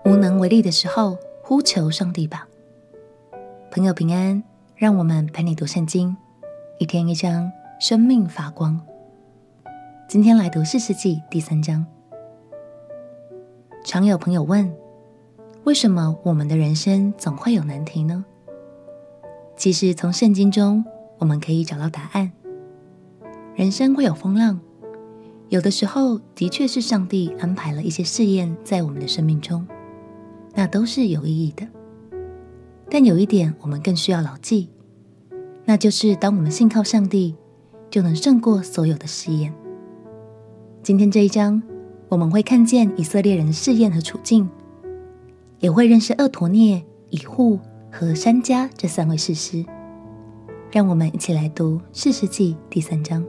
无能为力的时候，呼求上帝吧。朋友平安，让我们陪你读圣经，一天一章，生命发光。今天来读士师记第3章。常有朋友问，为什么我们的人生总会有难题呢？其实从圣经中我们可以找到答案。人生会有风浪，有的时候的确是上帝安排了一些试验在我们的生命中，那都是有意义的。但有一点我们更需要牢记，那就是当我们信靠上帝，就能胜过所有的试验。今天这一章，我们会看见以色列人的试验和处境，也会认识俄陀聶、以户和珊迦这3位士师。让我们一起来读士师记第3章。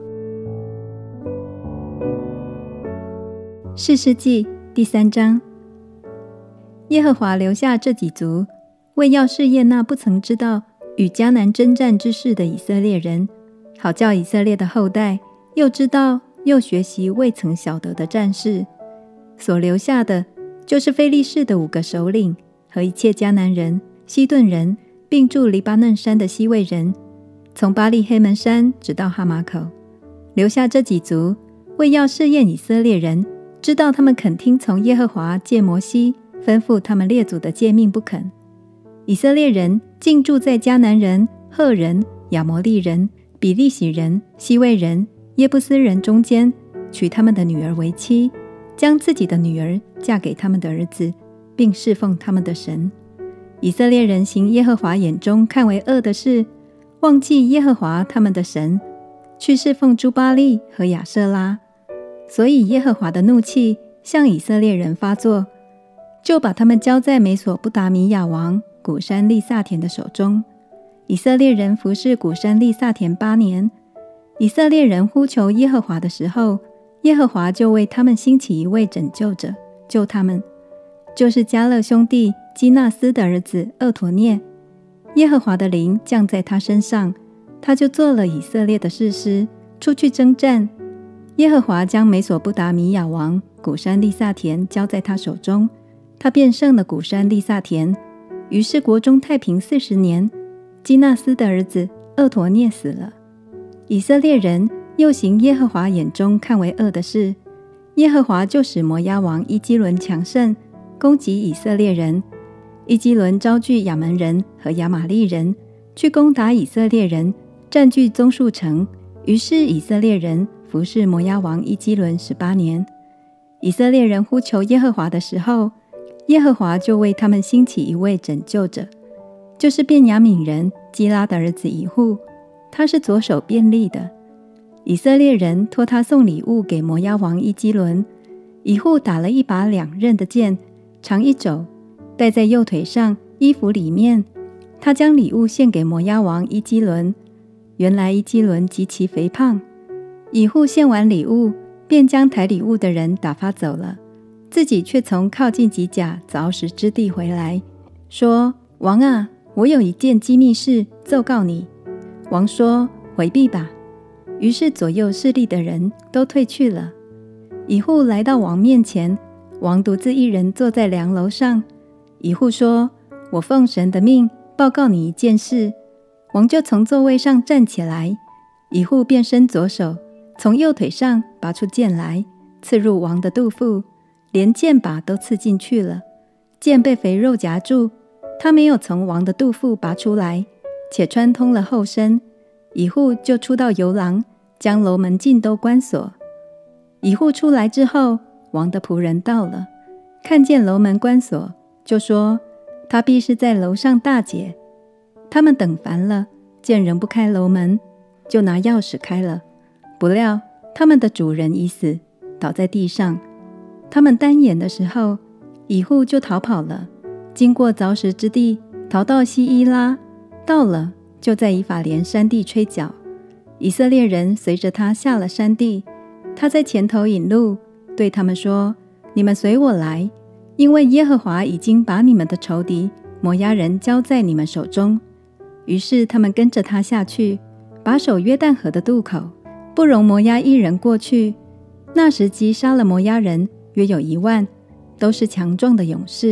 士师记第3章。耶和华留下这几族，为要试验那不曾知道与迦南征战之事的以色列人，好叫以色列的后代又知道又学习未曾晓得的战事。所留下的就是非利士的5个首领和一切迦南人、西顿人，并住黎巴嫩山的西魏人，从巴利黑门山直到哈马口。留下这几族，为要试验以色列人，知道他们肯听从耶和华借摩西吩咐他们列祖的诫命不肯。以色列人竟住在迦南人、赫人、亚摩利人、比利洗人、西魏人、耶布斯人中间，娶他们的女儿为妻，将自己的女儿嫁给他们的儿子，并侍奉他们的神。以色列人行耶和华眼中看为恶的事，忘记耶和华他们的神，去侍奉诸巴力和亚舍拉。所以耶和华的怒气向以色列人发作，就把他们交在美索不达米亚王古珊利萨田的手中。以色列人服侍古珊利萨田8年。以色列人呼求耶和华的时候，耶和华就为他们兴起一位拯救者，救他们，就是迦勒兄弟基纳斯的儿子俄陀聶。耶和华的灵降在他身上，他就做了以色列的士师，出去征战。耶和华将美索不达米亚王古珊利萨田交在他手中，他便胜了古珊利萨田。于是国中太平40年，基纳斯的儿子俄陀聶死了。以色列人又行耶和华眼中看为恶的事，耶和华就使摩押王伊基伦强盛，攻击以色列人。伊基伦招聚亚门人和亚玛利人，去攻打以色列人，占据棕树城。于是以色列人服侍摩押王伊基伦18年。以色列人呼求耶和华的时候，耶和华就为他们兴起一位拯救者，就是便雅悯人基拉的儿子以户，他是左手便利的。以色列人托他送礼物给摩押王伊基伦。以户打了一把2刃的剑，长1肘，戴在右腿上，衣服里面。他将礼物献给摩押王伊基伦。原来伊基伦极其肥胖。以户献完礼物，便将抬礼物的人打发走了，自己却从靠近吉甲凿石之地回来，说：王啊，我有一件机密事奏告你。王说：回避吧。于是左右势力的人都退去了。以户来到王面前，王独自一人坐在梁楼上。以户说：我奉神的命报告你一件事。王就从座位上站起来，以户便伸左手，从右腿上拔出剑来，刺入王的肚腹，连剑把都刺进去了。剑被肥肉夹住，他没有从王的肚腹拔出来，且穿通了后身。以户就出到游廊，将楼门尽都关锁。以户出来之后，王的仆人到了，看见楼门关锁，就说：他必是在楼上大姐。他们等烦了，见人不开楼门，就拿钥匙开了。不料他们的主人已死，倒在地上。他们单眼的时候，以户就逃跑了，经过凿石之地，逃到西伊拉，到了就在以法莲山地吹角。以色列人随着他下了山地，他在前头引路，对他们说：你们随我来，因为耶和华已经把你们的仇敌摩押人交在你们手中。于是他们跟着他下去，把守约旦河的渡口，不容摩押一人过去。那时击杀了摩押人约有1万，都是强壮的勇士。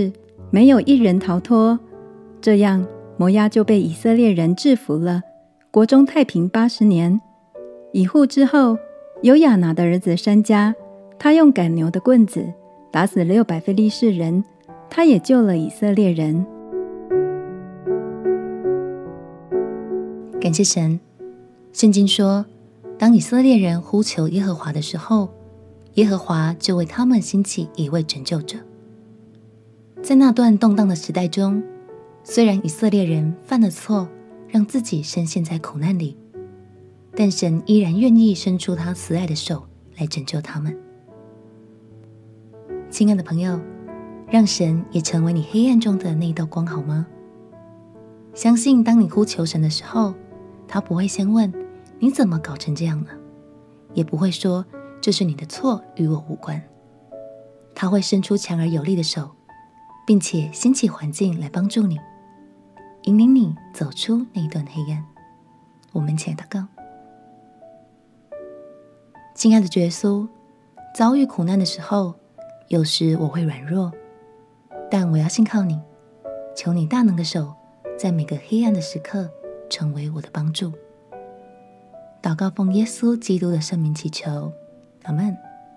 没有一人逃脱。这样摩押就被以色列人制服了，国中太平80年。以户之后，有亚拿的儿子珊迦，他用赶牛的棍子打死600非利士人，他也救了以色列人。 感谢神，圣经说，当以色列人呼求耶和华的时候，耶和华就为他们兴起一位拯救者。在那段动荡的时代中，虽然以色列人犯了错，让自己深陷在苦难里，但神依然愿意伸出他慈爱的手来拯救他们。亲爱的朋友，让神也成为你黑暗中的那一道光好吗？相信当你呼求神的时候，他不会先问你怎么搞成这样呢，也不会说这是你的错，与我无关。他会伸出强而有力的手，并且兴起环境来帮助你，引领你走出那一段黑暗。我们一起来祷告。亲爱的主耶稣，遭遇苦难的时候，有时我会软弱，但我要信靠你，求你大能的手在每个黑暗的时刻成为我的帮助。祷告奉耶稣基督的圣名祈求，阿们。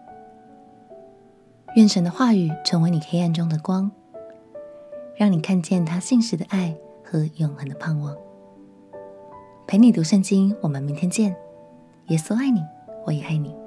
愿神的话语成为你黑暗中的光，让你看见他信实的爱和永恒的盼望。陪你读圣经，我们明天见。耶稣爱你，我也爱你。